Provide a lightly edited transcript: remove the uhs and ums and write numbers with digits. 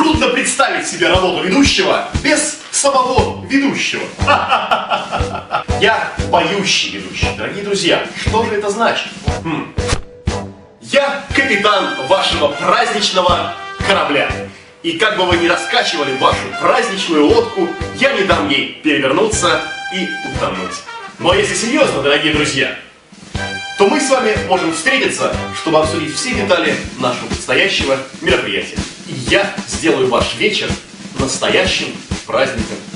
Трудно представить себе работу ведущего без самого ведущего. Я поющий ведущий. Дорогие друзья, что же это значит? Я капитан вашего праздничного корабля. И как бы вы ни раскачивали вашу праздничную лодку, я не дам ей перевернуться и утонуть. Но если серьезно, дорогие друзья, то мы с вами можем встретиться, чтобы обсудить все детали нашего предстоящего мероприятия. И я сделаю ваш вечер настоящим праздником